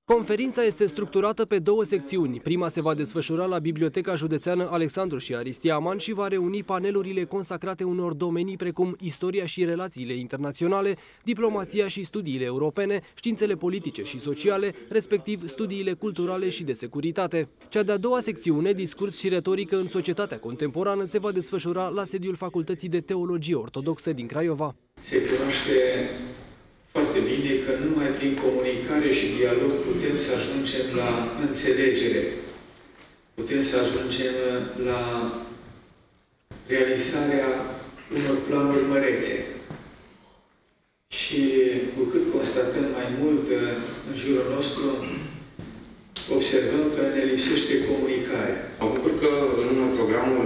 Conferința este structurată pe două secțiuni. Prima se va desfășura la Biblioteca Județeană Alexandru și Aristie Aman și va reuni panelurile consacrate unor domenii precum istoria și relațiile internaționale, diplomația și studiile europene, științele politice și sociale, respectiv studiile culturale și de securitate. Cea de-a doua secțiune, discurs și retorică în societatea contemporană, se va desfășura la sediul Facultății de Teologie Ortodoxă din Craiova. Se cunoaște foarte bine că numai prin comunicare și dialog putem să ajungem la înțelegere, putem să ajungem la realizarea unor planuri mărețe. Și cu cât constatăm mai mult în jurul nostru, observăm că ne lipsește comunicarea. Mă bucur că în programul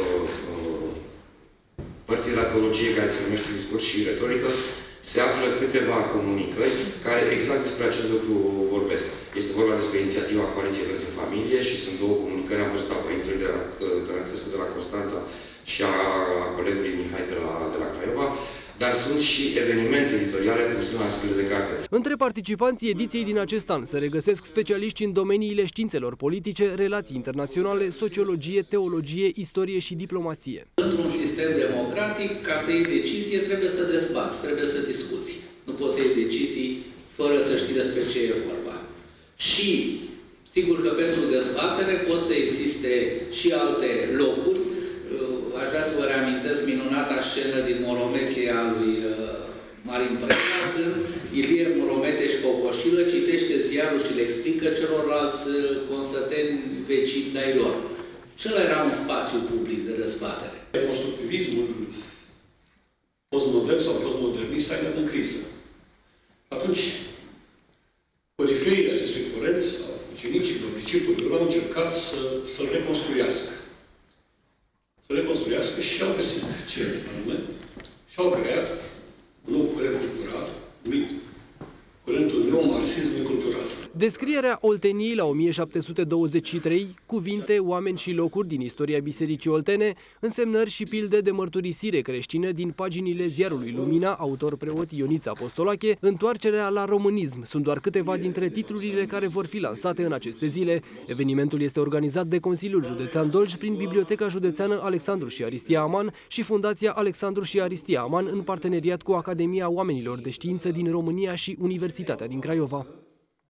părții la teologie, care se numește discurs și retorică, se află câteva comunicări care exact despre acest lucru vorbesc. Este vorba despre inițiativa Coaliției pentru Familie și sunt două comunicări. Am văzut a Părintelui Tănățescu de la Constanța și a colegului Mihai de la Craiova, dar sunt și evenimente editoriale cum sunt astfel de carte. Între participanții ediției din acest an se regăsesc specialiști în domeniile științelor politice, relații internaționale, sociologie, teologie, istorie și diplomație. Într-un sistem democratic, ca să iei decizie, trebuie să dezbați, trebuie să discuți. Nu poți să iei decizii fără să știi despre ce e vorba. Și, sigur că pentru dezbatere pot să existe și alte locuri. Aș vrea să vă reamintesc minunata scenă din Moromeția lui Marin Preda, când Ilie Moromete și Cocoșilă citește ziarul și le explică celorlalți consăteni vecini de-ai lor. Cel era un spațiu public de dezbatere. Constructivismul postmodern sau postmodernist s-a intrat în criză. Atunci, corifeii acestui curent, sau ucenicilor, discipolilor, au încercat să-l reconstruiască. Să reconstruiască și au găsit ce anume și au creat un nou curent cultural, numit curentul neomarxismului cultural. Descrierea Olteniei la 1723, cuvinte, oameni și locuri din istoria Bisericii Oltene, însemnări și pilde de mărturisire creștină din paginile ziarului Lumina, autor preot Ioniță Apostolache, întoarcerea la românism sunt doar câteva dintre titlurile care vor fi lansate în aceste zile. Evenimentul este organizat de Consiliul Județean Dolj prin Biblioteca Județeană Alexandru și Aristie Aman și Fundația Alexandru și Aristie Aman în parteneriat cu Academia Oamenilor de Știință din România și Universitatea din Craiova.